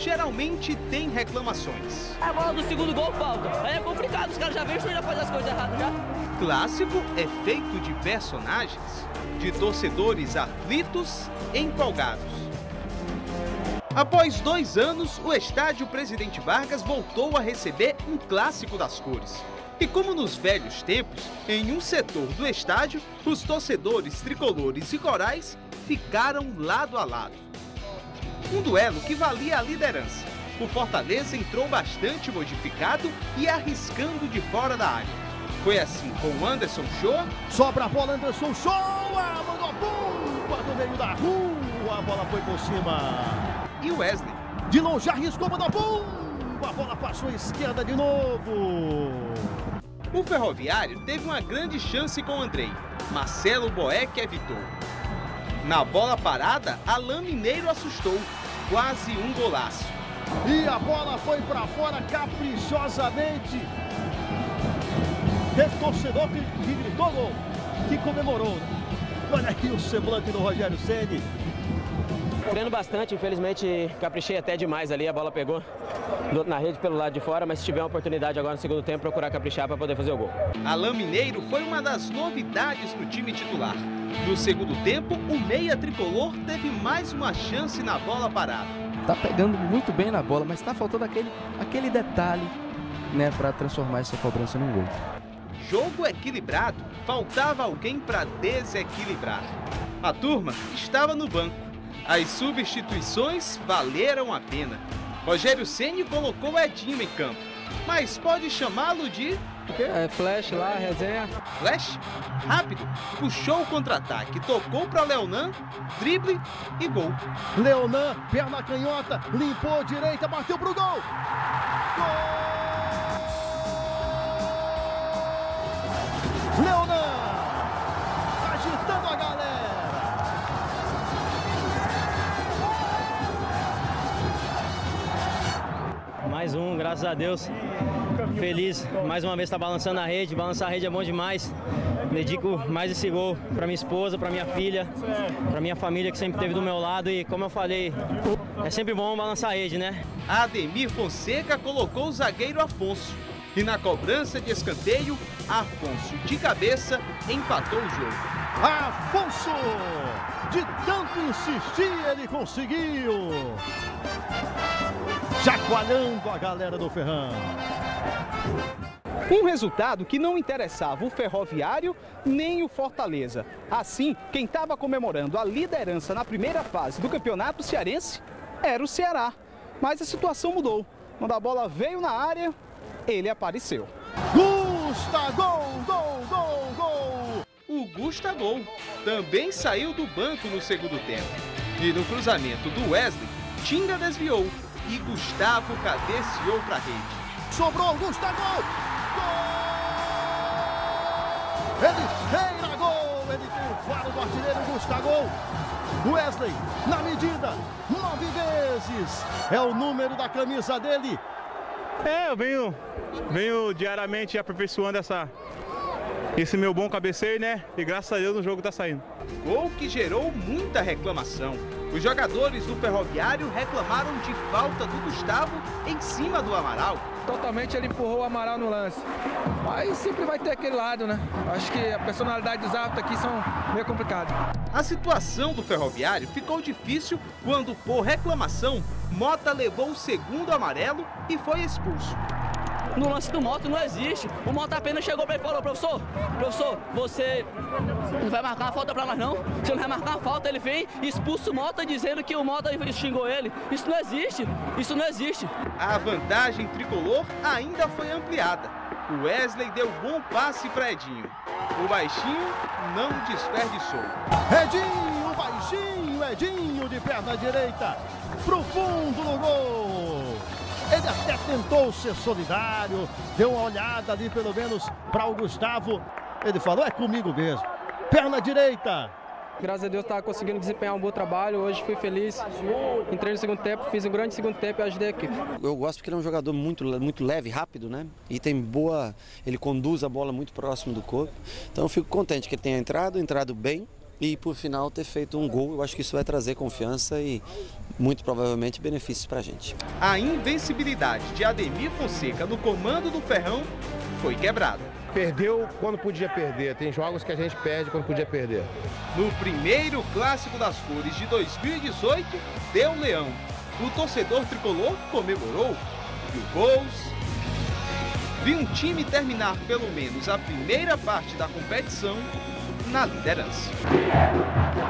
geralmente tem reclamações. A bola do segundo gol falta. Aí é complicado, os caras já veem que já faz as coisas erradas já. Clássico é feito de personagens, de torcedores aflitos e empolgados. Após 2 anos, o estádio Presidente Vargas voltou a receber um clássico das cores. E como nos velhos tempos, em um setor do estádio, os torcedores tricolores e corais ficaram lado a lado. Um duelo que valia a liderança. O Fortaleza entrou bastante modificado e arriscando de fora da área. Foi assim com o Anderson Shoa. Sobra a bola, Anderson Shoa, mandou bomba do meio da rua, a bola foi por cima. E o Wesley. De longe arriscou, mandou bomba, a bola passou à esquerda de novo. O Ferroviário teve uma grande chance com o Andrei. Marcelo Boeck evitou. Na bola parada, Alain Mineiro assustou. Quase um golaço. E a bola foi para fora caprichosamente. Teve torcedor que gritou gol, que comemorou. Olha aqui o semblante do Rogério Ceni. Treino bastante, infelizmente caprichei até demais ali, a bola pegou na rede pelo lado de fora, mas se tiver uma oportunidade agora no segundo tempo, procurar caprichar para poder fazer o gol. Alain Mineiro foi uma das novidades no time titular. No segundo tempo, o meia tricolor teve mais uma chance na bola parada. Tá pegando muito bem na bola, mas tá faltando aquele detalhe, né, para transformar essa cobrança num gol. Jogo equilibrado, faltava alguém para desequilibrar. A turma estava no banco. As substituições valeram a pena. Rogério Ceni colocou Edinho em campo, mas pode chamá-lo de... Flash lá, resenha. Flash? Rápido, puxou o contra-ataque, tocou para Leonan, drible e gol. Leonan, perna canhota, limpou direita, bateu pro gol. Gol! Leonan, agitando a galera. Mais um, graças a Deus. Feliz, mais uma vez está balançando a rede. Balançar a rede é bom demais. Dedico mais esse gol para minha esposa, para minha filha, para minha família que sempre esteve do meu lado. E como eu falei, é sempre bom balançar a rede, né? Ademir Fonseca colocou o zagueiro Afonso. E na cobrança de escanteio, Afonso de cabeça empatou o jogo. Afonso, de tanto insistir, ele conseguiu. Chacoalhando a galera do Ferrão. Um resultado que não interessava o Ferroviário nem o Fortaleza. Assim, quem estava comemorando a liderança na primeira fase do Campeonato Cearense era o Ceará. Mas a situação mudou. Quando a bola veio na área, ele apareceu. Gusta, gol, gol, gol, gol! O Gusta gol também saiu do banco no segundo tempo. E no cruzamento do Wesley, Tinga desviou e Gustavo cabeceou para a rede. Sobrou, Gusta, gol! Gol! Ele feira gol! Ele tem o faro do artilheiro, Gusta, gol! Wesley, na medida, 9 vezes! É o número da camisa dele. Eu venho diariamente aperfeiçoando esse meu bom cabeceio, né? E graças a Deus o jogo tá saindo. Gol que gerou muita reclamação. Os jogadores do Ferroviário reclamaram de falta do Gustavo em cima do Amaral. Totalmente ele empurrou o Amaral no lance. Mas sempre vai ter aquele lado, né? Acho que a personalidade dos árbitros aqui são meio complicadas. A situação do Ferroviário ficou difícil quando, por reclamação, Mota levou o segundo amarelo e foi expulso. No lance do Mota não existe. O Mota apenas chegou para ele e falou: professor, você não vai marcar uma falta para nós não? Se não vai marcar uma falta, ele vem e expulsa o Mota dizendo que o Mota xingou ele. Isso não existe, isso não existe. A vantagem tricolor ainda foi ampliada. O Wesley deu bom passe para Edinho. O baixinho não desperdiçou. Edinho, baixinho, Edinho de perna direita, pro fundo no gol. Ele até tentou ser solidário, deu uma olhada ali pelo menos para o Gustavo. Ele falou: é comigo mesmo. Perna direita. Graças a Deus estava conseguindo desempenhar um bom trabalho. Hoje fui feliz. Entrei no segundo tempo, fiz um grande segundo tempo e ajudei a equipe. Eu gosto porque ele é um jogador muito leve, rápido, né? E tem boa... Ele conduz a bola muito próximo do corpo. Então eu fico contente que ele tenha entrado bem. e por final ter feito um gol. Eu acho que isso vai trazer confiança e muito provavelmente benefícios para a gente. A invencibilidade de Ademir Fonseca no comando do Ferrão foi quebrada. Perdeu quando podia perder, tem jogos que a gente perde quando podia perder. No primeiro Clássico das Cores de 2018, deu leão. O torcedor tricolor comemorou, viu gols, viu um time terminar pelo menos a primeira parte da competição na liderança.